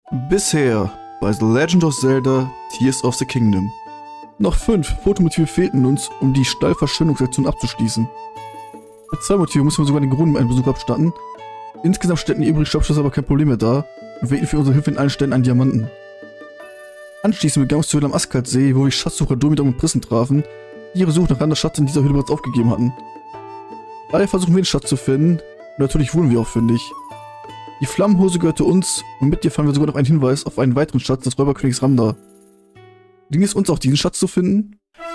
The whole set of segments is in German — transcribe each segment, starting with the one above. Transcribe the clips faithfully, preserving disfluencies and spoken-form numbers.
Bisher bei The Legend of Zelda Tears of the Kingdom. Noch fünf Fotomotive fehlten uns, um die Stallverschönungsaktion abzuschließen. Mit zwei Motiven mussten wir sogar den Grund einen Besuch abstatten. Insgesamt stellten die übrigen Shopschlösser aber kein Problem mehr dar und wir wählten für unsere Hilfe in allen Stellen einen Diamanten. Anschließend begannen wir zur Höhle am Askaldsee, wo wir Schatzsucher Domidom und Prissen trafen, die ihre Suche nach einem Schatz in dieser Höhle bereits aufgegeben hatten. Daher versuchen wir den Schatz zu finden und natürlich wurden wir auch fündig. Die Flammenhose gehörte uns und mit dir fanden wir sogar noch einen Hinweis auf einen weiteren Schatz des Räuberkönigs Ramda. Ging es uns auch, diesen Schatz zu finden?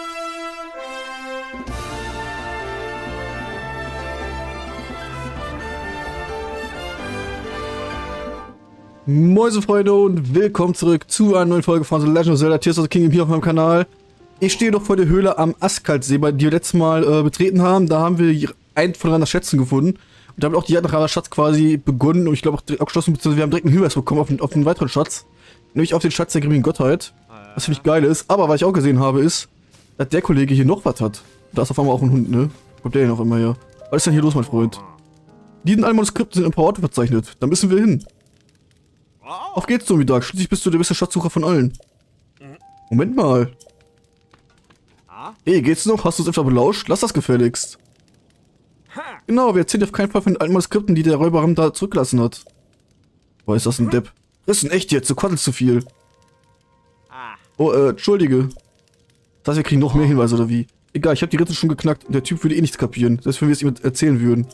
Moin Freunde und willkommen zurück zu einer neuen Folge von The Legend of Zelda Tears of the Kingdom hier auf meinem Kanal. Ich stehe noch vor der Höhle am Askaldsee, die wir letztes Mal äh, betreten haben. Da haben wir einen von Randas Schätzen gefunden. Und damit auch die Jagd nach Randas Schatz quasi begonnen und ich glaube auch direkt abgeschlossen, beziehungsweise wir haben direkt einen Hinweis bekommen auf einen, auf einen weiteren Schatz. Nämlich auf den Schatz der grimmigen Gottheit. Was finde ich geil ist. Aber was ich auch gesehen habe ist, dass der Kollege hier noch was hat. Da ist auf einmal auch ein Hund, ne? Kommt der hier noch immer her? Was ist denn hier los, mein Freund? Die in allen Manuskripten sind ein paar Orte verzeichnet. Da müssen wir hin. Auf geht's, Domidog. Schließlich bist du der beste Schatzsucher von allen. Moment mal. Hey, geht's noch? Hast du es etwa belauscht? Lass das gefälligst. Genau, wir erzählen auf keinen Fall von den alten Manuskripten, die der Räuber Ramda zurückgelassen hat. Boah, ist das ein Depp. Rissen, echt jetzt? Du quasselst zu viel. Oh, äh, entschuldige. Das heißt, wir kriegen noch mehr Hinweise, oder wie? Egal, ich habe die Ritze schon geknackt und der Typ würde eh nichts kapieren. Selbst wenn wir es ihm erzählen würden.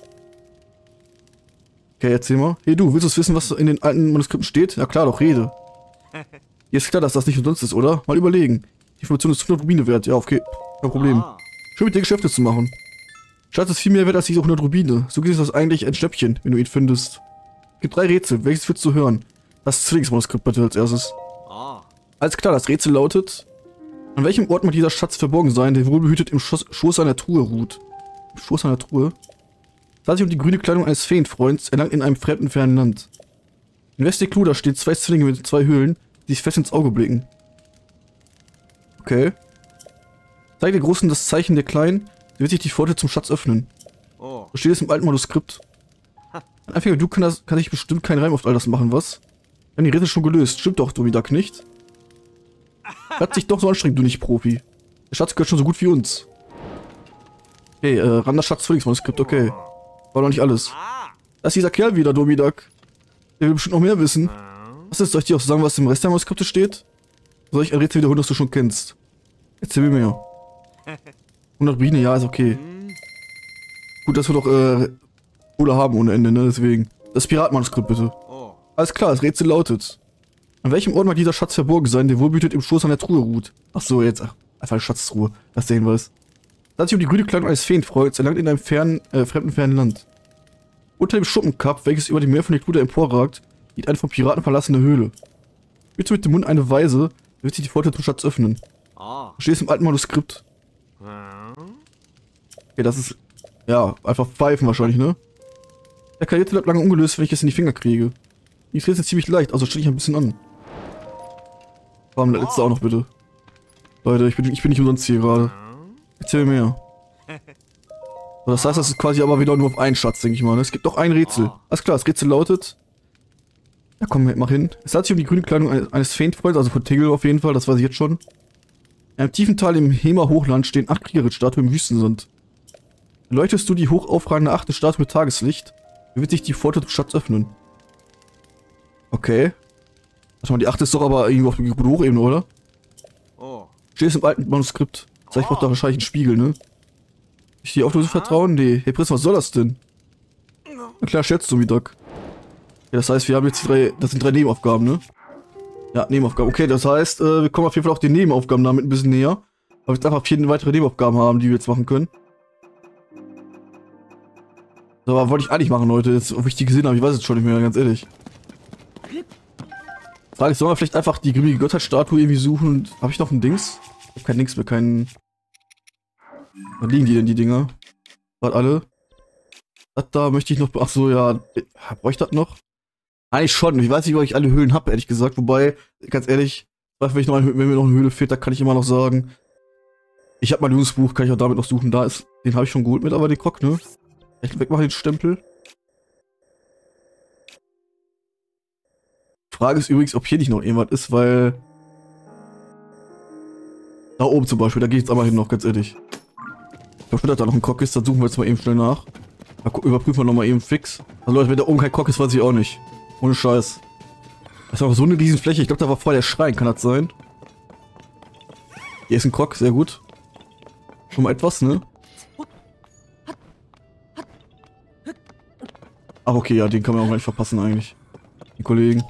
Okay, erzähl mal. Hey du, willst du wissen, was in den alten Manuskripten steht? Ja klar, doch, rede. Hier ist klar, dass das nicht umsonst ist, oder? Mal überlegen. Die Information ist hundert Rubine wert. Ja, okay. Kein Problem. Schön mit dir Geschäfte zu machen. Schatz ist viel mehr wert als diese hundert Rubine. So gesehen ist das eigentlich ein Schnäppchen, wenn du ihn findest. Es gibt drei Rätsel. Welches willst du hören? Das Zwillingsmanuskript bitte als erstes. Alles klar, das Rätsel lautet: An welchem Ort mag dieser Schatz verborgen sein, der wohlbehütet im Schoß, Schoß einer Truhe ruht? Im Schoß einer Truhe? Es handelt sich um die grüne Kleidung eines Feenfreunds, erlangt in einem fremden, fernen Land. In Westekluda stehen zwei Zwillinge mit zwei Höhlen, die sich fest ins Auge blicken. Okay. Zeige der Großen das Zeichen der Kleinen, dann wird sich die Pforte zum Schatz öffnen. So steht es im alten Manuskript. Ein Anfänger, du kann, das, kann sich bestimmt keinen Reim auf all das machen, was? Wir haben die Rätsel schon gelöst. Stimmt doch, Domidog, nicht? Hat sich doch so anstrengend, du nicht Profi. Der Schatz gehört schon so gut wie uns. Okay, äh, Randas Schatz Zwillingsmanuskript, okay. War doch nicht alles. Da ist dieser Kerl wieder, Domidog. Der will bestimmt noch mehr wissen. Was ist, soll ich dir auch sagen, was im Rest der Manuskripte steht? Soll ich ein Rätsel wiederholen, das du schon kennst? Erzähl mir mehr. hundert Biene, ja, ist okay. Gut, dass wir doch, äh, Kohle haben ohne Ende, ne, deswegen. Das Piratenmanuskript, bitte. Alles klar, das Rätsel lautet: An welchem Ort mag dieser Schatz verborgen sein, der wohlbehütet im Schoß einer Truhe ruht? Ach so, jetzt, ach, einfach eine Schatztruhe. Das ist der Hinweis. Da hat sich um die grüne Kleidung eines Feenfreunds, erlangt in einem fernen, äh, fremden, fernen Land. Unter dem Schuppenkap, welches über dem Meer von der Kluda emporragt, liegt eine von Piraten verlassene Höhle. Bitte mit dem Mund eine Weise, wird sich die Pforte zum Schatz öffnen. Da steht es im alten Manuskript. Okay, das ist, ja, einfach pfeifen wahrscheinlich, ne? Der Karriere bleibt lange ungelöst, wenn ich es in die Finger kriege. Die ist jetzt ziemlich leicht, also stelle ich ein bisschen an. Warum der letzte auch noch, bitte? Leute, ich bin, ich bin nicht umsonst hier gerade. Erzähl mir mehr. So, das heißt, das ist quasi aber wieder nur auf einen Schatz, denke ich mal. Ne? Es gibt doch ein Rätsel. Alles klar, das Rätsel lautet: Ja komm, mach hin. Es handelt sich um die grüne Kleidung eines, eines Feenfreunds, also von Tigel auf jeden Fall, das weiß ich jetzt schon. In einem tiefen Tal im Hema Hochland stehen acht Kriegerritz-Statuen im Wüstensand. Beleuchtest du die hoch aufragende achte Statue mit Tageslicht, wird sich die Pforte zum Schatz öffnen. Okay. Warte mal, die achte ist doch aber irgendwo auf der Hochebene, oder? Steht es im alten Manuskript. Das heißt, ich brauche da wahrscheinlich einen Spiegel, ne? Ich dir auch nur so vertrauen? Nee. Hey Prinz, was soll das denn? Na klar, schätzt du, Domidog. Ja, das heißt, wir haben jetzt die drei, das sind drei Nebenaufgaben, ne? Ja, Nebenaufgaben. Okay, das heißt, äh, wir kommen auf jeden Fall auch den Nebenaufgaben damit ein bisschen näher. Weil wir jetzt einfach vier weitere Nebenaufgaben haben, die wir jetzt machen können. So, aber wollte ich eigentlich machen, Leute. Jetzt, ob ich die gesehen habe, ich weiß es schon nicht mehr, ganz ehrlich. Frage ich, sollen wir vielleicht einfach die grimmige Gottheit-Statue irgendwie suchen und... Habe ich noch ein Dings? Ich hab kein Dings mehr, keinen... Wo liegen die denn, die Dinger? Warte, alle? Das da möchte ich noch... Ach so, ja... Brauche ich das noch? Eigentlich schon. Ich weiß nicht, ob ich alle Höhlen habe, ehrlich gesagt. Wobei, ganz ehrlich, wenn, ich noch eine, wenn mir noch eine Höhle fehlt, da kann ich immer noch sagen... Ich habe mein Übungsbuch, kann ich auch damit noch suchen. Da ist... Den habe ich schon geholt mit, aber den Krog, ne? Ich wegmache den Stempel. Frage ist übrigens, ob hier nicht noch irgendwas ist, weil... Da oben zum Beispiel, da gehe ich jetzt aber hin noch, ganz ehrlich. Ich glaube, dass da noch ein Cock ist, dann suchen wir jetzt mal eben schnell nach. Da überprüfen wir nochmal eben fix. Also Leute, wenn da oben kein Cock ist, weiß ich auch nicht. Ohne Scheiß. Das ist auch so eine riesen Fläche. Ich glaube, da war vorher der Schrein, kann das sein? Hier ist ein Cock, sehr gut. Schon mal etwas, ne? Ach, okay, ja, den kann man auch gar nicht verpassen eigentlich. Den Kollegen.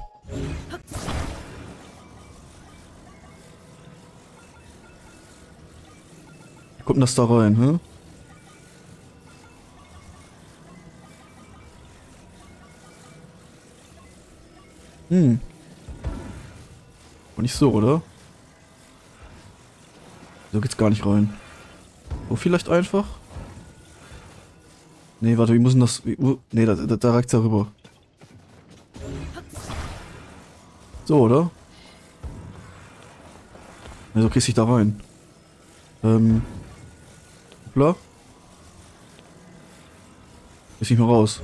Wie kommt denn das da rein, hä? Hm. Und nicht so, oder? So geht's gar nicht rein. So vielleicht einfach? Nee, warte, wie muss denn das... Wie, wo, nee, da, da, da reicht's ja rüber. So, oder? Ne, so kriegst du dich da rein. Ähm... Hoppla. Ist nicht mehr raus.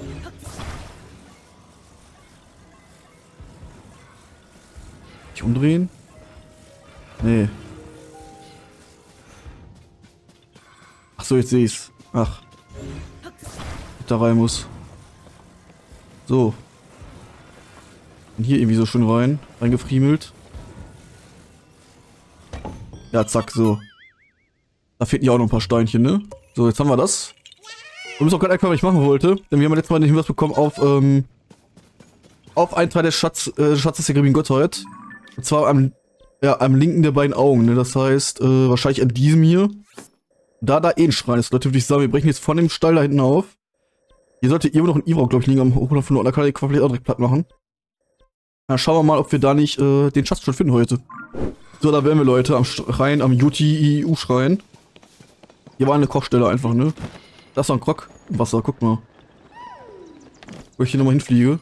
Ich umdrehen? Nee. Ach so, jetzt sehe ich's. Ach. Da rein muss. So. Und hier irgendwie so schön rein. Reingefriemelt. Ja, zack, so. Da fehlten ja auch noch ein paar Steinchen, ne? So, jetzt haben wir das. Und das ist auch gerade einfach, was ich machen wollte. Denn wir haben letztes Mal den Hinweis bekommen auf, ähm... auf einen Teil des Schatz, äh, Schatzes der grimmigen Gottheit. Und zwar am, ja, am linken der beiden Augen, ne? Das heißt, äh, wahrscheinlich an diesem hier. Da da eh ein Schrein ist, Leute, würde ich sagen, wir brechen jetzt von dem Stall da hinten auf. Hier sollte irgendwo noch ein Ivrock, glaube ich, liegen am Hochland von Norden. Da kann ich vielleicht auch direkt platt machen. Dann schauen wir mal, ob wir da nicht äh, den Schatz schon finden heute. So, da wären wir, Leute, am Schrein, am U T I U-Schrein. Hier war eine Kochstelle einfach, ne? Da ist noch ein Krog im Wasser, guck mal. Wo ich hier nochmal hinfliege.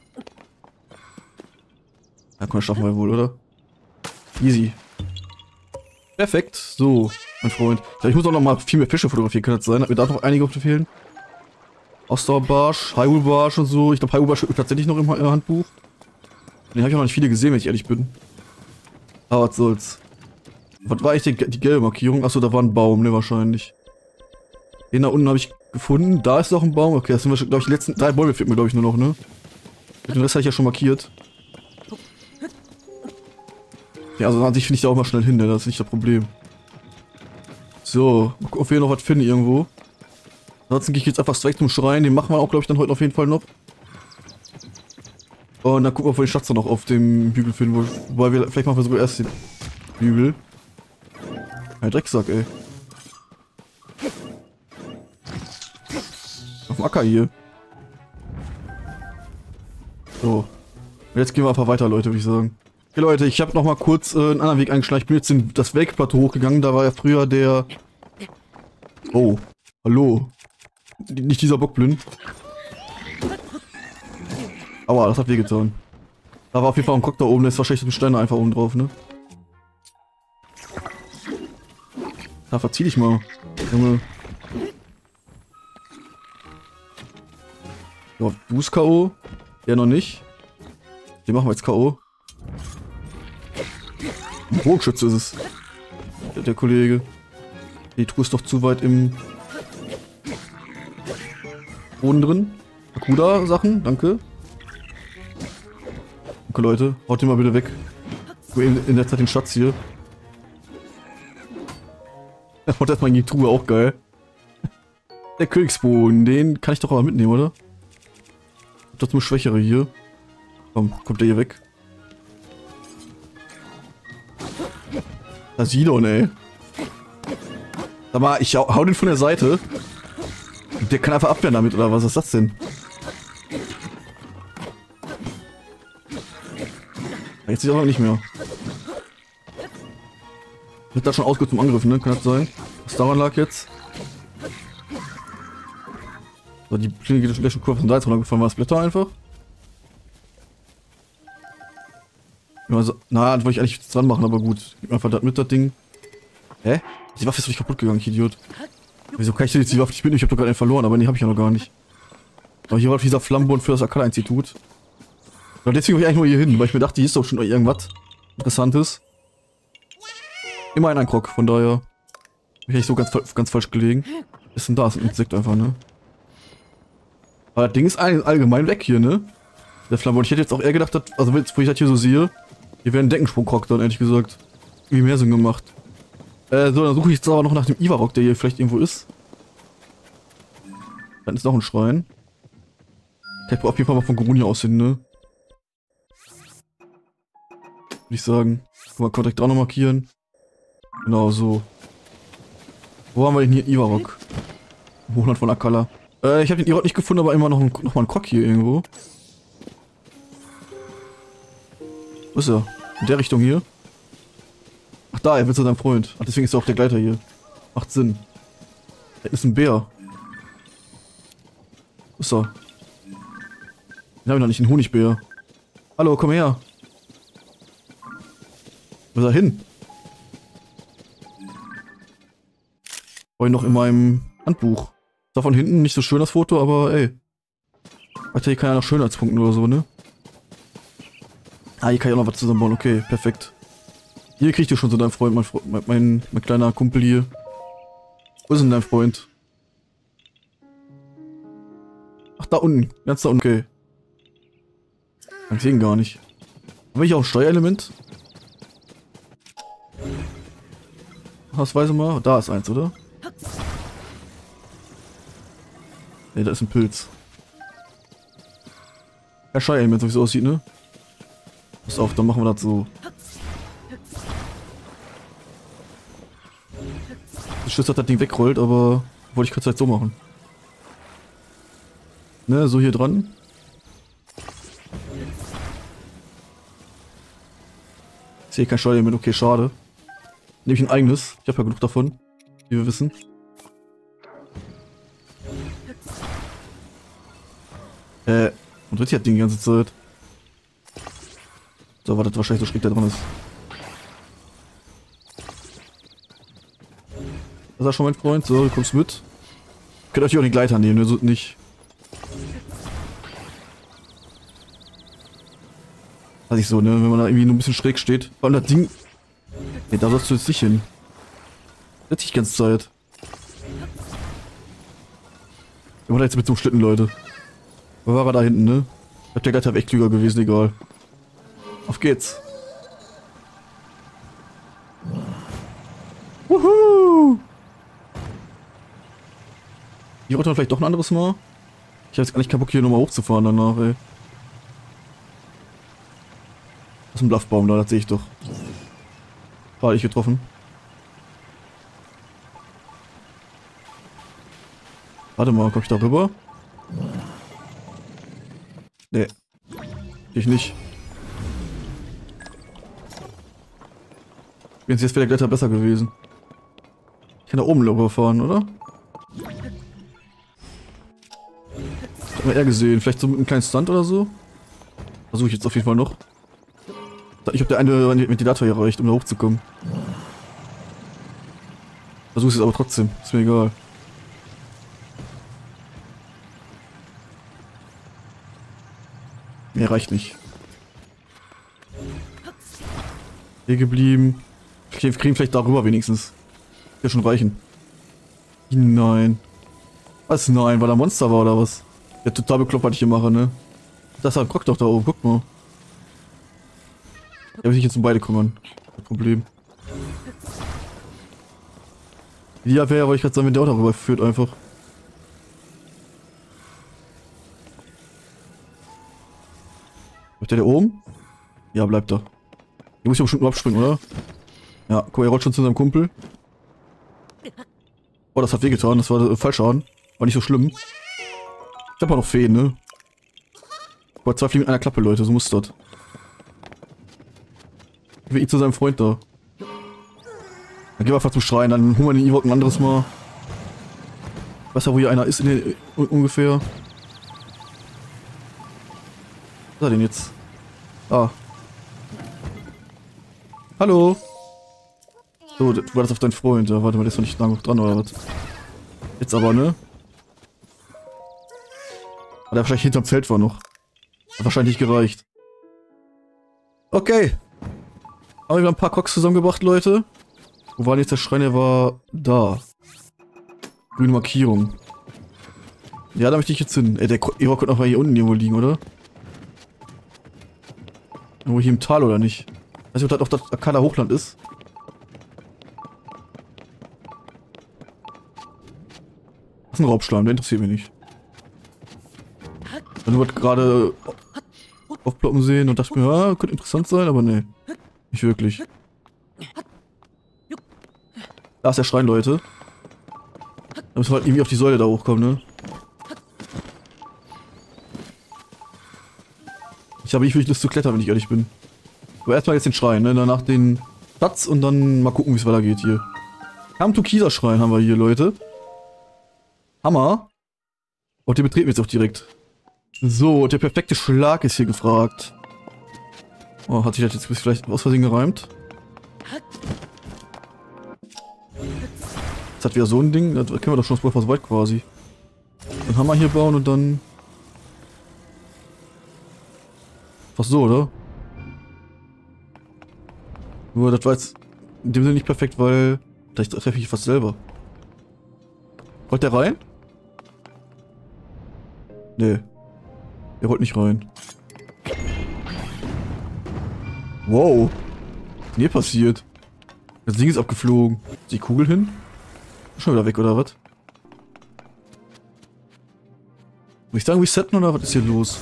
Ja, komm, das schaffen wir wohl, oder? Easy. Perfekt. So, mein Freund. Ich muss auch noch mal viel mehr Fische fotografieren, kann das sein? Hat mir da noch einige auf fehlen? Ausdauerbarsch, Hyrule-Barsch und so. Ich glaube, Hyrule-Barsch steht tatsächlich noch im Handbuch. Den habe ich auch noch nicht viele gesehen, wenn ich ehrlich bin. Aber was soll's. Was war eigentlich die, die gelbe Markierung? Achso, da war ein Baum, ne, wahrscheinlich. Den da unten habe ich gefunden. Da ist noch ein Baum. Okay, das sind wir, glaube ich, die letzten drei Bäume fehlen mir, glaube ich, nur noch, ne? Den Rest habe ich ja schon markiert. Ja, also an sich finde ich da auch mal schnell hin, ne? Das ist nicht das Problem. So, mal gucken, ob wir hier noch was finden irgendwo. Ansonsten gehe ich jetzt einfach straight zum Schrein. Den machen wir auch, glaube ich, dann heute auf jeden Fall noch. Und dann gucken wir, ob wir den Schatz noch auf dem Hügel finden. Wobei wir, vielleicht machen wir sogar erst den Hügel. Ein Drecksack, ey. Auf dem Acker hier. So. Und jetzt gehen wir einfach weiter, Leute, würde ich sagen. Okay, Leute, ich habe noch mal kurz äh, einen anderen Weg eingeschlagen. Ich bin jetzt in das Weltplateau hochgegangen. Da war ja früher der... Oh. Hallo. Nicht dieser Bockblind. Aua, das hat wehgetan. Da war auf jeden Fall ein Kopf da oben. Da ist wahrscheinlich so ein Stein einfach oben drauf, ne? Da verzieh dich mal. Junge. So, du bist K O. Der noch nicht. Den machen wir jetzt K O. Ein Bogenschütze ist es. Der, der Kollege. Die Truhe ist doch zu weit im Boden drin. Akuda-Sachen, danke. Okay, Leute, haut den mal bitte weg. In, in der Zeit den Schatz hier. Er haut erstmal in die Truhe, auch geil. Der Königsbogen, den kann ich doch aber mitnehmen, oder? Das nur Schwächere hier. Komm, kommt der hier weg. Das Sidon, ey. Sag mal, ich hau, hau den von der Seite. Der kann einfach abwehren damit, oder was ist das denn? Jetzt sieht er auch nicht mehr. Wird da schon ausgeht zum Angriff, ne? Kann das sein? Was daran lag jetzt? So, die Klinge geht schon Kurve von da jetzt runtergefallen. War das Blätter einfach? Ja, also, na, das wollte ich eigentlich jetzt dran machen, aber gut. Gib mir einfach das mit, das Ding. Hä? Die Waffe ist doch nicht kaputt gegangen, ich Idiot. Wieso kann ich denn jetzt die Waffe nicht mitnehmen? Ich hab doch gerade einen verloren, aber die habe ich ja noch gar nicht. Aber hier war dieser Flammenbund für das Akala-Institut. Ja, deswegen bin ich eigentlich nur hier hin, weil ich mir dachte, hier ist doch schon irgendwas Interessantes. Immerhin ein Krog, von daher bin ich nicht so ganz, ganz falsch gelegen. Was ist denn da? Das ist ein Insekt einfach, ne? Aber das Ding ist allgemein weg hier, ne? Der Flamme. Und ich hätte jetzt auch eher gedacht, dass, also wo ich das hier so sehe, hier wäre ein Deckensprung-Krog dann, ehrlich gesagt. Wie mehr Sinn gemacht. Äh, so, dann suche ich jetzt aber noch nach dem Ivarok, der hier vielleicht irgendwo ist. Dann ist noch ein Schrein. Kann ich auf jeden Fall mal von Gorunia aus hin, ne? Würde ich sagen. Guck mal, Kontakt auch noch markieren. Genau, so. Wo haben wir denn hier Ivarok? Monat von Akala. Äh, ich habe den Ivarok nicht gefunden, aber immer noch, ein, noch mal ein Krog hier irgendwo. Wo ist er? In der Richtung hier? Ach da, er will zu seinem Freund. Ach, deswegen ist er auch der Gleiter hier. Macht Sinn. Da ist ein Bär. Wo ist er? Den haben wir noch nicht, einen Honigbär. Hallo, komm her. Wo ist er hin? War noch in meinem Handbuch. Da von hinten nicht so schön das Foto, aber ey. Hat hier keiner noch Schönheitspunkten oder so, ne? Ah, hier kann ich auch noch was zusammenbauen. Okay, perfekt. Hier kriegst du schon so deinen Freund, mein, mein, mein, mein kleiner Kumpel hier. Wo ist denn dein Freund? Ach, da unten. Ganz da unten. Okay. Ich sehe ihn gar nicht. Habe ich auch ein Steuerelement? Ausweise mal. Da ist eins, oder? Ne, da ist ein Pilz. Ja, Steuerelement, so wie es aussieht, ne? Pass auf, dann machen wir das so. Ich schütze, dass das Ding wegrollt, aber wollte ich kurz halt so machen. Ne, so hier dran. Ich sehe kein Steuer mit, okay, schade. Nehme ich ein eigenes, ich habe ja genug davon, wie wir wissen. Äh, und wird hier das Ding die ganze Zeit. So, wartet wahrscheinlich so schräg da dran ist. Das ist schon mein Freund, so, du kommst mit. Könnt euch auch den Gleiter nehmen, so nicht. Also ich so, ne, wenn man da irgendwie nur ein bisschen schräg steht. Vor allem das Ding. Ne, da sollst du jetzt nicht hin. Setz dich die ganze Zeit. Wir waren jetzt mit so einem Schlitten, Leute. Wo war er da hinten, ne? Ich glaub, der Gleiter wäre echt klüger gewesen, egal. Auf geht's. Wuhu! Hier runter vielleicht doch ein anderes Mal. Ich hab jetzt gar nicht keinen Bock hier nochmal hochzufahren danach, ey. Das ist ein Bluffbaum da, das sehe ich doch. War ich getroffen. Warte mal, komm ich da rüber? Nee. Ich nicht. Jetzt wäre der Gleiter besser gewesen. Ich kann da oben rüber fahren, oder? Ich hab mal eher gesehen. Vielleicht so mit einem kleinen Stunt oder so. Versuche ich jetzt auf jeden Fall noch. Ich habe der eine Ventilator hier erreicht, um da hochzukommen. Versuche es aber trotzdem. Ist mir egal. Nee, reicht nicht. Hier geblieben. Wir kriegen vielleicht darüber wenigstens. Hier schon reichen. Nein. Was? Nein, weil da Monster war oder was? Ja, total bekloppt, was ich hier mache, ne? Das ist ein Krog doch da oben, guck mal. Da will ich jetzt um beide kümmern. Kein Problem. Ja, wäre ja, weil ich gerade sagen, wenn der auch darüber führt einfach. Bleibt der da oben? Ja, bleibt da. Hier muss ich bestimmt nur abspringen, oder? Ja, guck mal, er rollt schon zu seinem Kumpel. Oh, das hat wehgetan, das war äh, Fallschaden. War nicht so schlimm. Ich hab auch noch Feen, ne? Boah, zwei Fliegen mit einer Klappe, Leute, so muss das. Wie ich zu seinem Freund da. Dann gehen wir einfach zum Schrein, dann holen wir den Ewok ein anderes Mal. Ich weiß ja, wo hier einer ist in den, uh, ungefähr. Was ist er denn jetzt? Ah. Hallo. So, du war das auf deinen Freund. Ja, warte mal, der ist noch nicht lange dran, oder was? Jetzt aber, ne? Weil der wahrscheinlich hinterm Zelt war noch. Hat wahrscheinlich nicht gereicht. Okay. Haben wir wieder ein paar Cox zusammengebracht, Leute. Wo war denn jetzt der Schrein? Der war da. Grüne Markierung. Ja, da möchte ich jetzt hin. Ey, der Eva könnte auch mal hier unten irgendwo liegen, oder? Irgendwo hier im Tal, oder nicht? Weiß nicht, ob das auf das Akala Hochland ist. Das ist ein Raubschleim, der interessiert mich nicht. Wenn wir gerade aufploppen sehen und dachte mir, ja, könnte interessant sein, aber nee. Nicht wirklich. Da ist der Schrein, Leute. Da müssen wir halt irgendwie auf die Säule da hochkommen, ne? Ich habe nicht wirklich Lust zu klettern, wenn ich ehrlich bin. Aber erstmal jetzt den Schrein, ne? Danach den Platz und dann mal gucken, wie es weitergeht hier. Come to Kieser Schrein haben wir hier, Leute. Hammer. Und den betreten wir jetzt auch direkt. So, der perfekte Schlag ist hier gefragt. Oh, hat sich das jetzt vielleicht aus Versehen gereimt? Das hat wieder so ein Ding, das kennen wir doch schon aus weit quasi. Dann Hammer hier bauen und dann... Fast so, oder? Nur, das war jetzt in dem Sinne nicht perfekt, weil... Vielleicht treffe ich fast selber. Rollt der rein? Nee. Der rollt nicht rein. Wow. Was ist denn hier passiert? Das Ding ist abgeflogen. Ist die Kugel hin? Schon wieder weg, oder was? Muss ich sagen, resetten oder was ist hier los?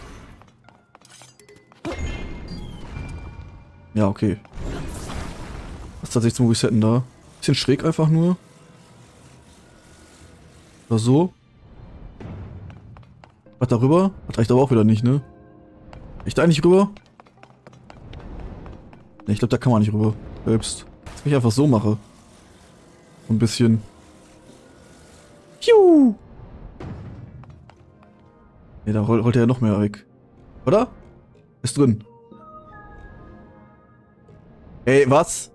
Ja, okay. Was ist tatsächlich zum Resetten da? Bisschen schräg einfach nur. Oder so. Was darüber? Das reicht aber auch wieder nicht, ne? Ich da eigentlich rüber? Ne, ich glaube, da kann man nicht rüber. Selbst. Dass ich einfach so mache. So ein bisschen. Piu! Ne, da rollt, rollt er ja noch mehr weg. Oder? Ist drin. Ey, was?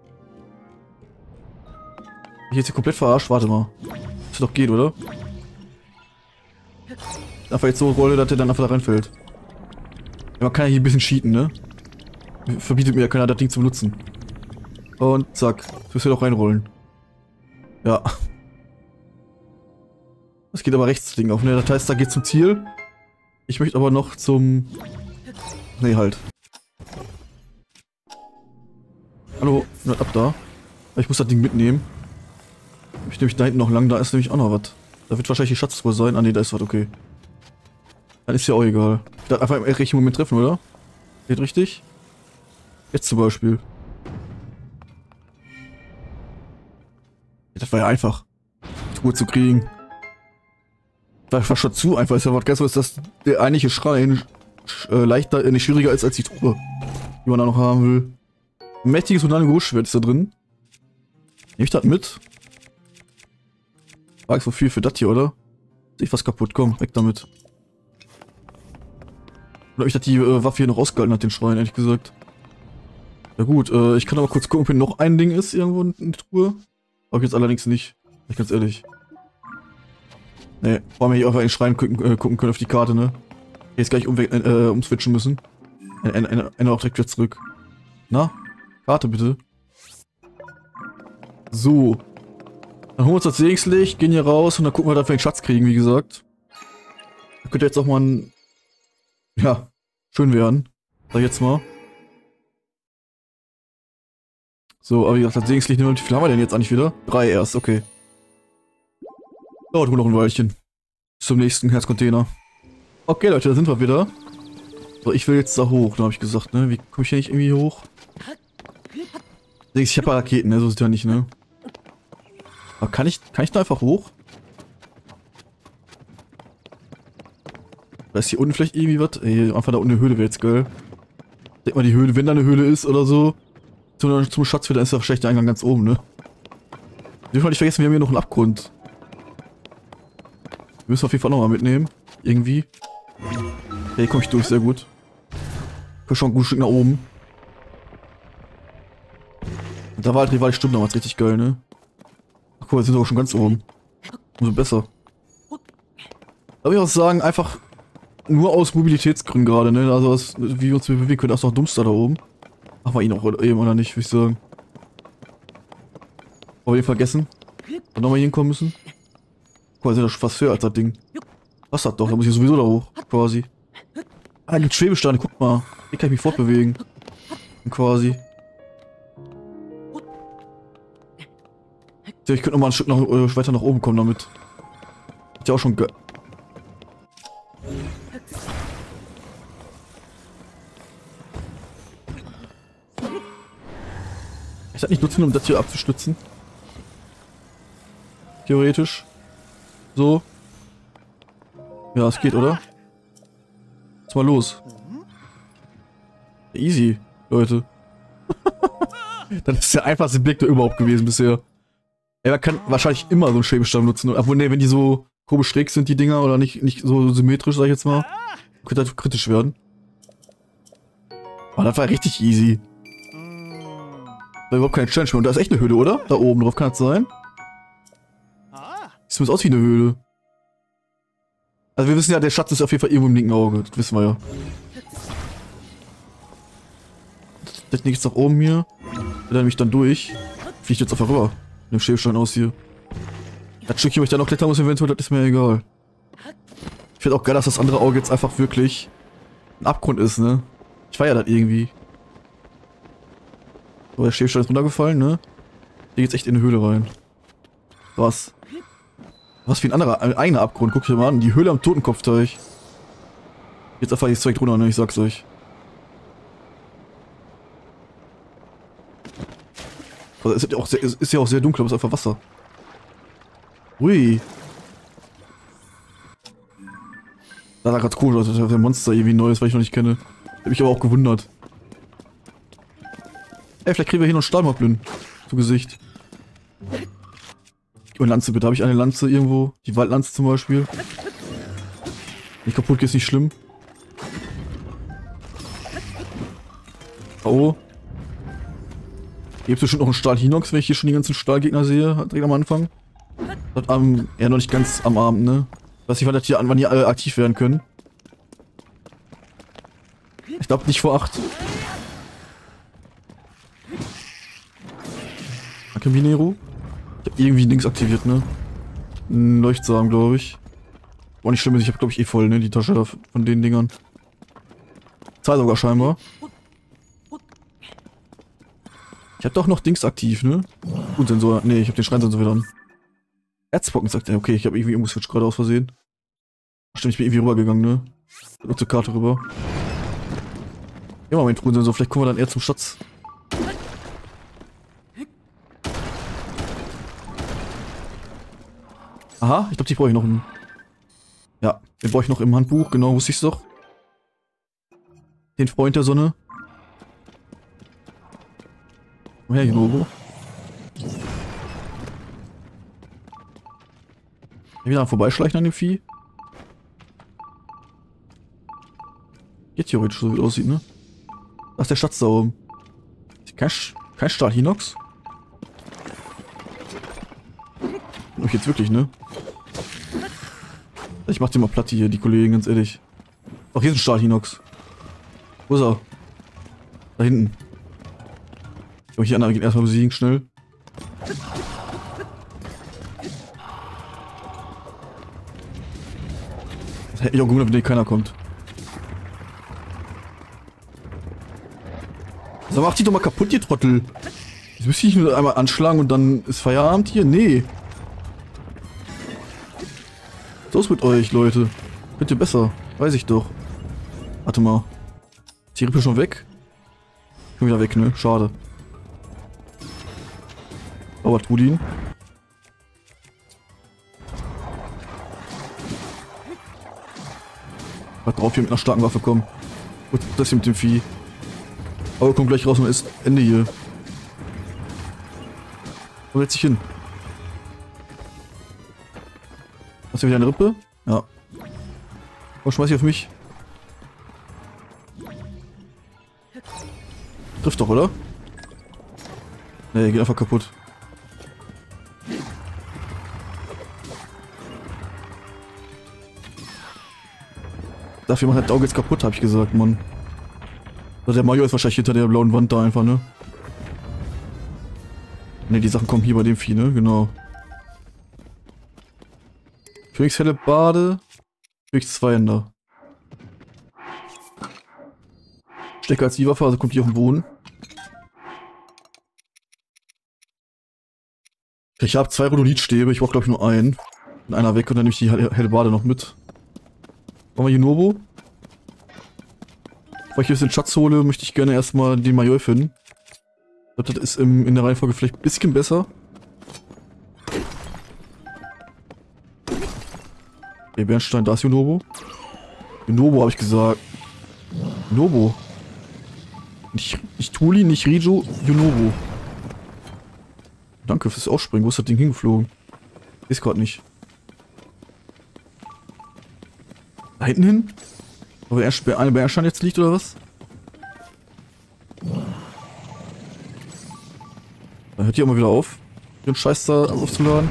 Ich jetzt hier komplett verarscht? Warte mal. Das wird doch gehen, oder? Einfach jetzt so rolle, dass der dann einfach da reinfällt. Ja, man kann ja hier ein bisschen cheaten, ne? Verbietet mir ja keiner, das Ding zu benutzen. Und zack. Das müsst ihr doch reinrollen. Ja. Das geht aber rechts Ding auf, ne? Das heißt, da geht zum Ziel. Ich möchte aber noch zum... Nee, halt. Hallo, bleib ab da. Ich muss das Ding mitnehmen. Ich nehme mich da hinten noch lang, da ist nämlich auch noch was. Da wird wahrscheinlich die Schatztruhe sein. Ah ne, da ist was, okay. Dann ist ja auch egal. Ich darf einfach im richtigen Moment treffen, oder? Geht richtig? Jetzt zum Beispiel. Das war ja einfach. Die Truhe zu kriegen. Das war schon zu einfach. Ist ja was ganz was, dass der eigentliche Schrein äh, leichter, äh, nicht schwieriger ist als die Truhe, die man da noch haben will. Ein mächtiges und ein Großschwert ist da drin. Nehme ich das mit? Frag so viel für das hier, oder? Sehe ich was kaputt? Komm, weg damit. Oder ob ich, dass die äh, Waffe hier noch ausgehalten hat, den Schrein, ehrlich gesagt. Ja gut, äh, ich kann aber kurz gucken, ob hier noch ein Ding ist, irgendwo in der Truhe. Hab ich jetzt allerdings nicht. Ich ganz ehrlich. Ne, vor allem hier einfach in den Schrein gucken, äh, gucken können auf die Karte, ne? Jetzt gleich um, äh, umswitchen müssen. Eine, eine, eine auch direkt wieder zurück. Na? Karte bitte. So. Dann holen wir uns das Segenslicht, gehen hier raus und dann gucken wir, dass wir den Schatz kriegen, wie gesagt. Da könnte jetzt auch mal ein... Ja, schön werden. Sag ich jetzt mal. So, aber wie gesagt, das Segenslicht nehmen wir. Wie viel haben wir denn jetzt eigentlich wieder? Drei erst, okay. Dauert wohl noch ein Weilchen. Bis zum nächsten Herzcontainer. Okay, Leute, da sind wir wieder. So, ich will jetzt da hoch, da habe ich gesagt, ne? Wie komme ich hier nicht irgendwie hoch? Ich habe Raketen, ne? So ist ja nicht, ne? Aber kann ich, kann ich da einfach hoch? Da ist hier unten vielleicht irgendwie was? Ey, einfach da unten eine Höhle wäre jetzt geil. Denk mal, die Höhle, wenn da eine Höhle ist oder so. Zum, zum Schatz wieder ist ja wahrscheinlich der Eingang ganz oben, ne? Wir dürfen nicht vergessen, wir haben hier noch einen Abgrund. Wir müssen auf jeden Fall nochmal mitnehmen. Irgendwie. Hier komme ich durch, sehr gut. Ich komme schon ein gutes Stück nach oben. Und da war halt Rival Stimmt damals richtig geil, ne? Ach guck mal, jetzt sind wir auch schon ganz oben. Umso besser. Darf ich auch sagen, einfach nur aus Mobilitätsgründen gerade, ne? Also was, wie wir uns bewegen können, ist noch Dumpster da oben. Machen wir ihn auch eben oder nicht, würde ich sagen. Aber wir ihn vergessen. Dann nochmal hier hinkommen müssen. Guck mal, ist ja das fast höher als das Ding. Was hat doch, da muss ich sowieso da hoch, quasi. Ah, da gibt Schwebesteine, guck mal. Hier kann ich mich fortbewegen. Und quasi. Ja, ich könnte noch mal ein Stück noch, äh, weiter nach oben kommen damit. Ist ja auch schon ge... Ich das nicht nutzen, um das hier abzustützen. Theoretisch. So. Ja, es geht, oder? Jetzt mal los. Easy, Leute. Das ist der einfachste Blick der überhaupt gewesen bisher. Ja, man kann wahrscheinlich immer so einen Schwebestamm nutzen. Obwohl, ne, wenn die so komisch schräg sind, die Dinger, oder nicht, nicht so symmetrisch, sag ich jetzt mal, könnte das kritisch werden. Aber das war richtig easy. War überhaupt keine Challenge mehr. Und da ist echt eine Höhle, oder? Da oben drauf kann es sein. Sieht zumindest aus wie eine Höhle. Also wir wissen ja, der Schatz ist auf jeden Fall irgendwo im linken Auge. Das wissen wir ja. Das nichts nach oben hier. Wird er nämlich dann durch. Fliegt jetzt einfach rüber. Mit dem Schäfstein aus hier. Das Stückchen, wo ich da noch klettern muss, eventuell, das ist mir egal. Ich finde auch geil, dass das andere Auge jetzt einfach wirklich ein Abgrund ist, ne? Ich feier das irgendwie. So, der Schäfstein ist runtergefallen, ne? Hier geht's echt in eine Höhle rein. Was? Was wie ein anderer, ein eigener Abgrund. Guckt euch mal an. Die Höhle am Totenkopfteich. Jetzt einfach das Zeug runter, ne? Ich sag's euch. Also es ist ja auch sehr, ist ja auch sehr dunkel, aber es ist einfach Wasser. Ui. Das sah ganz cool aus, dass der Monster irgendwie Neues, was ich noch nicht kenne. Hab mich aber auch gewundert. Ey, vielleicht kriegen wir hier noch Stahlmoblin zu Gesicht. Und Lanze bitte. Habe ich eine Lanze irgendwo? Die Waldlanze zum Beispiel. Nicht kaputt geht, ist nicht schlimm. Oh. Hier gibt es bestimmt noch einen Stahl-Hinox, wenn ich hier schon die ganzen Stahlgegner sehe, direkt am Anfang. Das am, ja, noch nicht ganz am Abend, ne? Ich weiß nicht, wann, das hier, wann die alle aktiv werden können. Ich glaube nicht vor acht. Danke, Minero. Ich hab irgendwie Dings aktiviert, ne? Ein Leuchtsamen, glaube ich. War nicht schlimm, ich habe glaube ich eh voll, ne? Die Tasche da von den Dingern. Zwei sogar scheinbar. Ich hab doch noch Dings aktiv, ne? Gut, Sensor. Ne, ich hab den Schreinsensor wieder an. Erzbocken sagt er. Okay, ich habe irgendwie irgendwo switch gerade aus Versehen. Stimmt, ich bin irgendwie rübergegangen, ne? Und zur Karte rüber. Ja, mal mein Truhensensor. Vielleicht kommen wir dann eher zum Schatz. Aha, ich glaube, die brauche ich noch im... Ja, den brauche ich noch im Handbuch. Genau, wusste ich's doch. Den Freund der Sonne. Komm her, Hinobo. Wieder vorbeischleichen an dem Vieh. Geht theoretisch so, wie es aussieht, ne? Da ist der Schatz da oben. Kein, kein Stahl-Hinox. Und jetzt wirklich, ne? Ich mach den mal platt hier, die Kollegen, ganz ehrlich. Ach, hier ist ein Stahl-Hinox. Wo ist er? Da hinten. Ich hier anderen gehen erstmal besiegen, schnell. Das hätte ich auch gewundert, wenn hier keiner kommt. So, mach die doch mal kaputt, ihr Trottel. Jetzt müsste ich nur einmal anschlagen und dann ist Feierabend hier? Nee. So ist mit euch, Leute. Könnt ihr besser. Weiß ich doch. Warte mal. Ist die Rippe schon weg? Schon wieder weg, ne? Schade. Aber tut ihn. Was drauf hier mit einer starken Waffe kommen. Gut, das hier mit dem Vieh. Aber kommt gleich raus und ist Ende hier. Wo setzt sich hin? Hast du wieder eine Rippe? Ja. Oh, schmeiß ich auf mich. Trifft doch, oder? Ne, geht einfach kaputt. Dafür macht das Auge jetzt kaputt, habe ich gesagt, Mann. Also der Major ist wahrscheinlich hinter der blauen Wand da einfach, ne? Ne, die Sachen kommen hier bei dem Vieh, ne? Genau. Phoenix helle Bade. Phoenix Zweihänder. Stecker als die Waffe, also kommt die auf den Boden. Ich habe zwei Rhodolitstäbe, ich brauche glaube ich nur einen. Und einer weg und dann nehme ich die helle Bade noch mit. Wollen wir Junobo? Bevor ich hier ein bisschen Schatz hole, möchte ich gerne erstmal den Major finden. Ich glaube, das ist im, in der Reihenfolge vielleicht ein bisschen besser. Okay, Bernstein, da ist Junobo. Junobo habe ich gesagt. Junobo. Nicht, nicht Tuli, nicht Rijo, Junobo. Danke fürs Aufspringen. Wo ist das Ding hingeflogen? Ist gerade nicht. Da hinten hin? Wo der eine Bernstein jetzt liegt oder was? Da hört die auch mal wieder auf, den Scheiß da aufzuladen.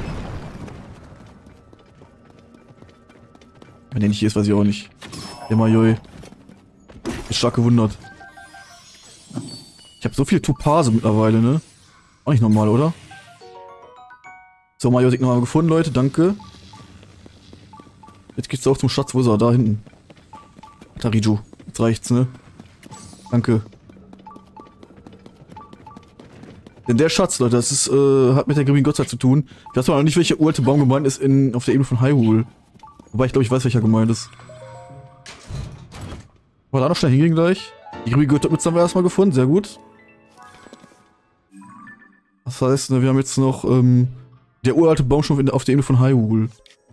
Wenn der nicht hier ist, weiß ich auch nicht. Der Majoi. Ist stark gewundert. Ich habe so viel Topase mittlerweile, ne? Auch nicht normal, oder? So, Major-Signal nochmal gefunden, Leute, danke. Jetzt geht's auch zum Schatz, wo ist er? Da hinten. Tariju. Jetzt reicht's, ne? Danke. Denn der Schatz, Leute, das ist, äh, hat mit der grimmigen Gottheit zu tun. Ich weiß mal noch nicht, welcher uralte Baum gemeint ist in, auf der Ebene von Hyrule. Wobei ich glaube, ich weiß, welcher gemeint ist. Wollen wir da noch schnell hingehen gleich? Die grimmige Göttermütze haben wir erstmal gefunden, sehr gut. Das heißt, ne, wir haben jetzt noch, ähm, der uralte Baumstumpf in, auf der Ebene von Hyrule.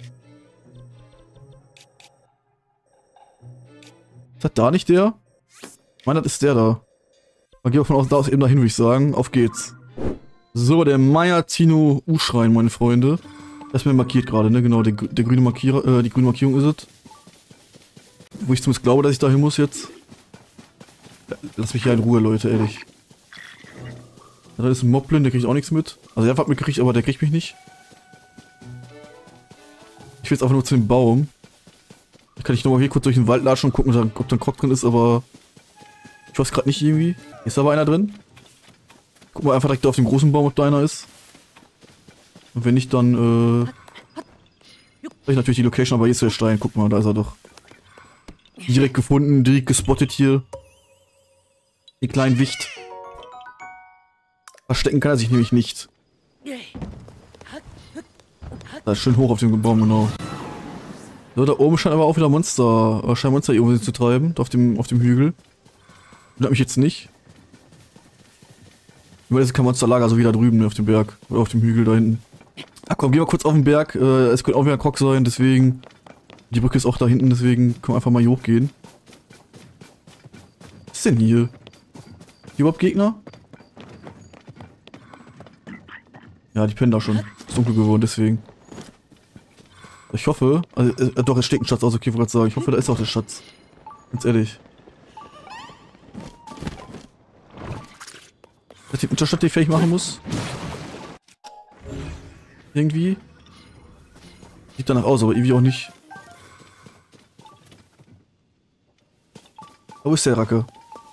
Ist das da nicht der? Ich meine, das ist der da. Man geht von aus, da aus eben dahin, würde ich sagen. Auf geht's. So, der Maya-Tino U-Schrein, meine Freunde. Das ist mir markiert gerade, ne? Genau, der, der grüne Markierer, äh, die grüne Markierung ist es. Wo ich zumindest glaube, dass ich dahin muss jetzt. Lass mich hier in Ruhe, Leute, ehrlich. Da ist ein Moblin, der kriegt auch nichts mit. Also der hat mitgekriegt, aber der kriegt mich nicht. Ich will jetzt einfach nur zu dem Baum. Da kann ich nochmal hier kurz durch den Wald latschen und gucken, ob da ein Krog drin ist, aber ich weiß gerade nicht irgendwie. Ist aber einer drin? Guck mal einfach direkt auf den großen Baum, ob da einer ist. Und wenn nicht, dann, äh... habe ich natürlich die Location, aber hier ist der Stein. Guck mal, da ist er doch. Direkt gefunden, direkt gespottet hier. Den kleinen Wicht. Verstecken kann er sich nämlich nicht. Da ist schön hoch auf dem Baum, genau. So, da oben scheint aber auch wieder Monster, äh, scheint Monster irgendwie zu treiben, auf dem, auf dem Hügel. Wundert mich jetzt nicht. Über das ist kein Monsterlager, so wie da drüben, ne, auf dem Berg. Oder auf dem Hügel da hinten. Ach komm, gehen wir kurz auf den Berg. Äh, es könnte auch wieder ein Krog sein, deswegen. Die Brücke ist auch da hinten, deswegen können wir einfach mal hier hochgehen. Was ist denn hier? Hier überhaupt Gegner? Ja, die pennen da schon. Ist dunkel geworden, deswegen. Ich hoffe, also, äh, doch, es steht ein Schatz aus, okay, ich wollte gerade sagen. Ich hoffe, da ist auch der Schatz. Ganz ehrlich. Dass die Unterstadt, die ich fertig machen muss. Irgendwie. Sieht danach aus, aber irgendwie auch nicht. Wo ist der Racke?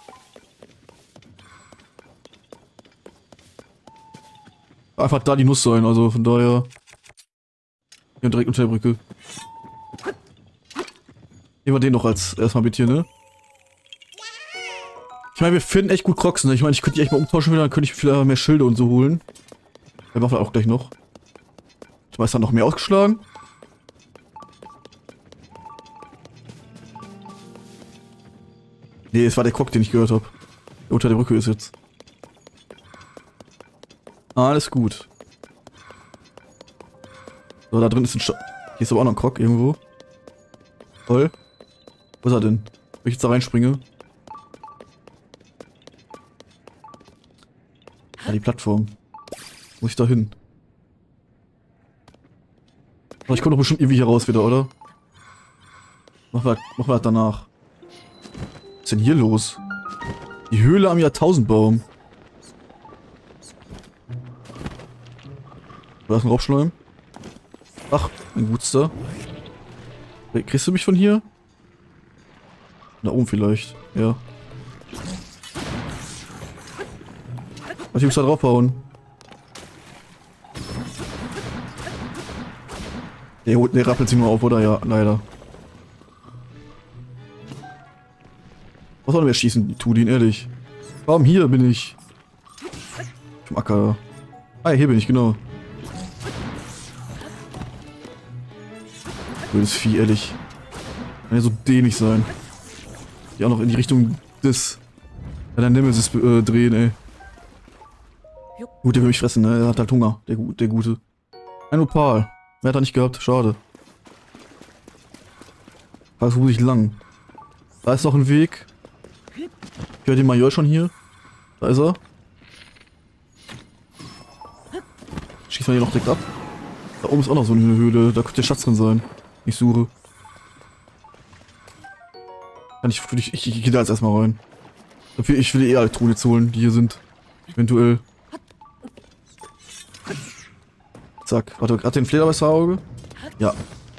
Einfach da die Nuss sein, also von daher. Ja, direkt unter der Brücke. Nehmen wir den noch als erstmal mit hier, ne? Ich meine, wir finden echt gut Crocs, ne? Ich meine, ich könnte die echt mal umtauschen wieder, dann könnte ich vielleicht mehr Schilde und so holen. Der machen wir auch gleich noch. Ich weiß, dann noch mehr ausgeschlagen. Nee, es war der Krog, den ich gehört habe. Der unter der Brücke ist jetzt. Alles gut. So, da drin ist ein Sta Hier ist aber auch noch ein Krog irgendwo. Toll. Wo ist er denn? Wenn ich jetzt da reinspringe. Ah, die Plattform. Muss ich da hin? Aber ich komme doch bestimmt irgendwie hier raus wieder, oder? Machen wir, machen wir das danach. Was ist denn hier los? Die Höhle am Jahrtausendbaum. Da ist ein Raubschleim. Ach, ein Gutster. Kriegst du mich von hier? Da oben vielleicht, ja. Ich muss da draufhauen. Der, der rappelt sich nur auf, oder? Ja, leider. Was soll denn mehr schießen? Tu den ehrlich. Warum hier bin ich? Vom Acker. Ah, hier bin ich, genau. Blödes Vieh, ehrlich. Kann ja so dämlich sein. Die auch noch in die Richtung des... Ja, der Nemesis äh, drehen, ey. Gut, der will mich fressen, ne? Er hat halt Hunger, der, der Gute. Ein Opal. Mehr hat er nicht gehabt, schade. Da ist ruhig lang. Da ist noch ein Weg. Ich höre den Major schon hier. Da ist er. Schießt man hier noch direkt ab. Da oben ist auch noch so eine Höhle. Da könnte der Schatz drin sein. Ich suche. Kann ich, ich, ich, ich gehe da jetzt erstmal rein. Ich will eh alle Truhen jetzt holen, die hier sind. Eventuell. Zack. Warte, hat den Fledermausauge? Ja.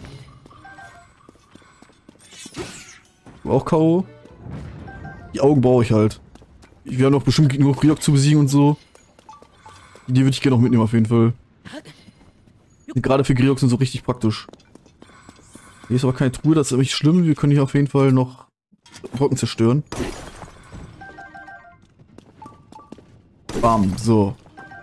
Auch K O. Die Augen brauche ich halt. Wir haben noch bestimmt genug Griok zu besiegen und so. Die würde ich gerne noch mitnehmen auf jeden Fall. Und gerade für Griok sind so richtig praktisch. Hier ist aber keine Truhe, das ist nicht schlimm. Wir können hier auf jeden Fall noch Brocken zerstören. Bam, so.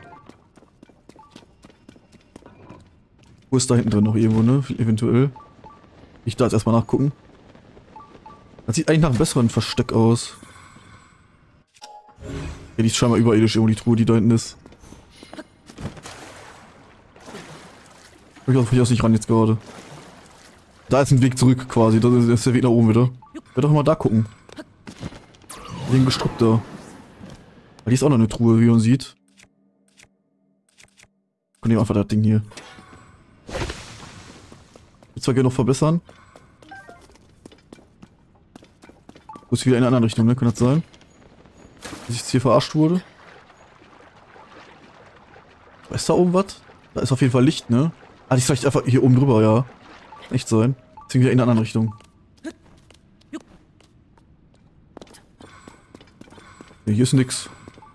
Wo ist da hinten drin noch irgendwo, ne? Eventuell. Ich da jetzt erstmal nachgucken. Das sieht eigentlich nach einem besseren Versteck aus. Ja, die ist scheinbar überirdisch irgendwo, die Truhe, die da hinten ist. Ich komme ich aus nicht ran jetzt gerade. Da ist ein Weg zurück quasi, das ist der Weg nach oben wieder. Ich werde doch mal da gucken. Wegen Gestrüpp da. Weil die ist auch noch eine Truhe, wie man sieht. Ich nehme einfach das Ding hier. Ich zwar gerne noch verbessern. Wo ist wieder in eine andere Richtung, ne? Kann das sein? Dass ich jetzt hier verarscht wurde? Ist da oben was? Da ist auf jeden Fall Licht, ne? Ah, die ist vielleicht einfach hier oben drüber, ja. Echt sein. Deswegen wieder in eine andere Richtung. Ja, hier ist nix.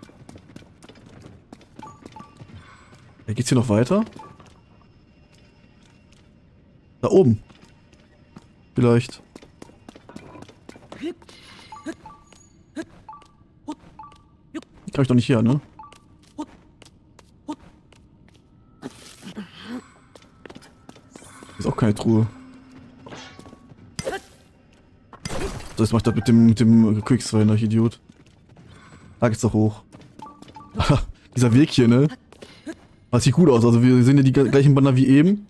Ja, geht's hier noch weiter? Da oben. Vielleicht. Kann ich doch nicht hier, ne? Ist auch keine Truhe. So, jetzt mach ich das mit dem, mit dem Quicksrein, ich Idiot. Da geht's doch hoch. Dieser Weg hier, ne? Das sieht gut aus, also wir sehen ja die gleichen Banner wie eben.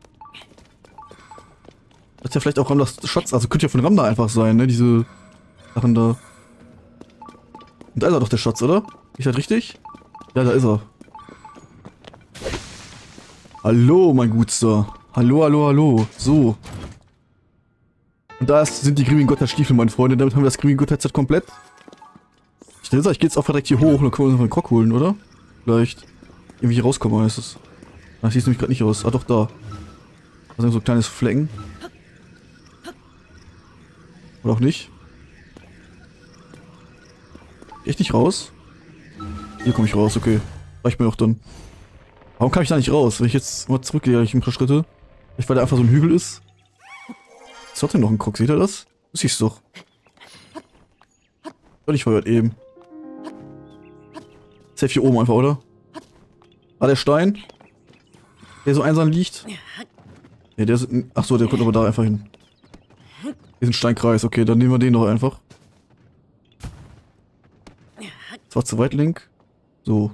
Das ist ja vielleicht auch Ramdas Schatz, also könnte ja von Ramda einfach sein, ne? Diese Sachen da. Und da ist er doch der Schatz, oder? Ist das richtig? Ja, da ist er. Hallo, mein Gutster. Hallo, hallo, hallo. So. Und da ist, sind die grimmigen Gottheitsstiefel, meine Freunde. Damit haben wir das grimmige Gottheitset komplett. Ich denke, ich gehe jetzt auch direkt hier hoch und dann können wir uns einen Krog holen, oder? Vielleicht. Irgendwie hier rauskommen, heißt es. Das sieht nämlich gerade nicht aus. Ah, doch, da. Da sind so ein kleines Flecken. Oder auch nicht. Echt nicht raus? Hier komme ich raus, okay. Reicht mir auch dann. Warum kann ich da nicht raus? Wenn ich jetzt mal zurückgehe, ich ein paar Schritte. Vielleicht weil da einfach so ein Hügel ist. Was hat denn noch ein Krog? Seht ihr das? Das siehst du doch. Völlig verhört eben. Safe hier oben einfach, oder? Ah, der Stein. Der so einsam liegt. Ne, der ist. Achso, der kommt aber da einfach hin. Hier ist ein Steinkreis, okay, dann nehmen wir den doch einfach. Das war zu weit, Link. So.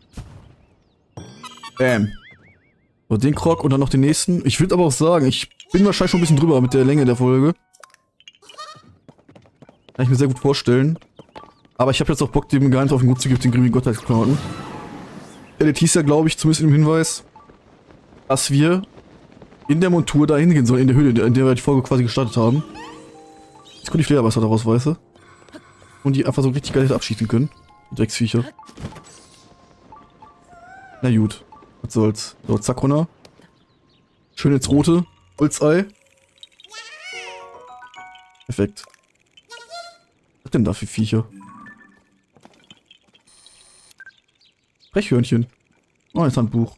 Bam. So, den Krog und dann noch den nächsten. Ich würde aber auch sagen, ich bin wahrscheinlich schon ein bisschen drüber mit der Länge der Folge. Kann ich mir sehr gut vorstellen. Aber ich habe jetzt auch Bock, dem gar nicht auf den Grund zu geben, den grimmigen Gottheitsknoten. Der hieß ja, glaube ich, zumindest im Hinweis, dass wir in der Montur da hingehen sollen, in der Höhle, in der wir die Folge quasi gestartet haben. Jetzt kommt die Fledermeister daraus, weißt du? Und die einfach so richtig geil abschießen können. Die Drecksviecher. Na gut. Was soll's. So, zack, runter. Schön ins rote. Holzei. Perfekt. Was denn da für Viecher? Sprechhörnchen. Oh, ein Handbuch.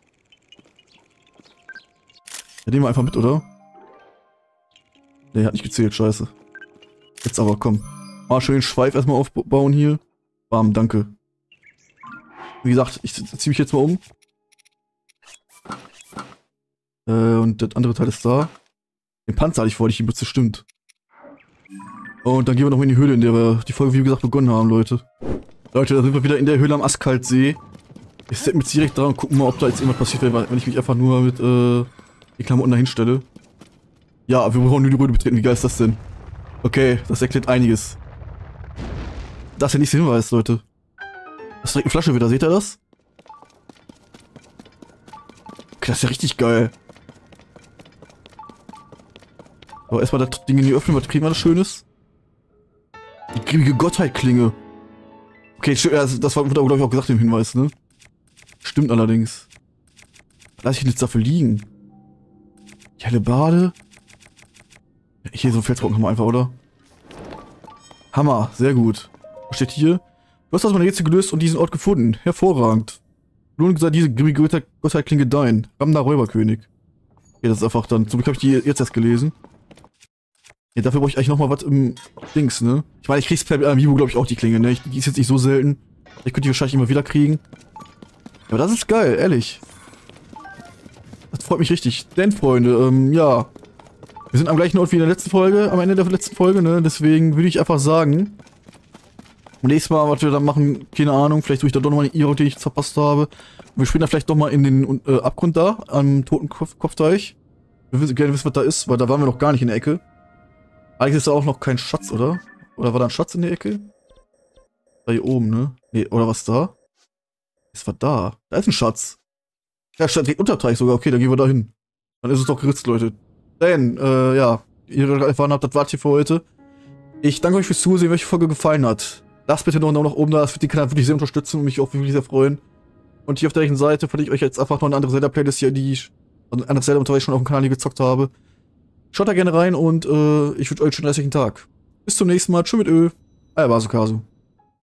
Ja, nehmen wir einfach mit, oder? Der hat nicht gezählt, scheiße. Jetzt aber, komm. Mal schön den Schweif erstmal aufbauen hier. Bam, danke. Wie gesagt, ich ziehe mich jetzt mal um. Äh, und das andere Teil ist da. Den Panzer hatte ich vor, die ich benutze, stimmt. Und dann gehen wir noch in die Höhle, in der wir die Folge, wie gesagt, begonnen haben, Leute. Leute, da sind wir wieder in der Höhle am Askaltsee. Ich setze mich direkt dran und gucken mal, ob da jetzt irgendwas passiert, wenn ich mich einfach nur mit äh, die Klamotten dahin stelle. Ja, wir brauchen nur die Röhre betreten. Wie geil ist das denn? Okay, das erklärt einiges. Das ist der nächste Hinweis, Leute. Das ist direkt eine Flasche wieder, seht ihr das? Okay, das ist ja richtig geil. Aber erstmal das Ding in die öffnen, was kriegen wir das Schönes? Die grimmige Gottheit-Klinge. Okay, das war, wurde glaube ich auch gesagt im Hinweis, ne? Stimmt allerdings. Lass ich jetzt dafür liegen. Die helle Bade. Hier so ein Felsbrocken haben wir einfach, oder? Hammer, sehr gut. Was steht hier? Du hast das meine Rätsel gelöst und diesen Ort gefunden. Hervorragend. Nun sei diese grimmige Gottheit-Klinge dein. Ramner Räuberkönig. Okay, das ist einfach dann. Zum Glück habe ich die jetzt erst gelesen. Ja, dafür brauche ich eigentlich nochmal was im Dings, ne? Ich meine, ich krieg's per Amiibo, glaube ich, auch die Klinge, ne? Ich, die ist jetzt nicht so selten. Ich könnte die wahrscheinlich immer wieder kriegen. Aber das ist geil, ehrlich. Das freut mich richtig. Denn, Freunde, ähm, ja. Wir sind am gleichen Ort wie in der letzten Folge, am Ende der letzten Folge, ne? Deswegen würde ich einfach sagen, nächstes Mal, was wir dann machen, keine Ahnung, vielleicht tue ich da doch nochmal eine E-Route, die ich jetzt verpasst habe. Wir spielen dann vielleicht doch mal in den äh, Abgrund da, am Totenkopfteich. Wir wissen gerne wissen, was da ist, weil da waren wir noch gar nicht in der Ecke. Eigentlich ist da auch noch kein Schatz, oder? Oder war da ein Schatz in der Ecke? Da hier oben, ne? Ne, oder was da? Was war da? Da ist ein Schatz. Ja, statt direkt unter Teich sogar. Okay, dann gehen wir da hin. Dann ist es doch geritzt, Leute. Denn, äh, ja. Ihr erfahren habt, das war's hier für heute. Ich danke euch fürs Zusehen, welche Folge gefallen hat. Lasst bitte noch einen Daumen nach oben da. Das wird den Kanal wirklich sehr unterstützen und mich auch wirklich sehr freuen. Und hier auf der rechten Seite verlinke ich euch jetzt einfach noch eine andere Zelda-Playlist hier, die ich, also eine andere Zelda, unter ich schon auf dem Kanal hier gezockt habe. Schaut da gerne rein und äh, ich wünsche euch einen schönen restlichen Tag. Bis zum nächsten Mal. Tschüss mit Ö. Euer Basukasu.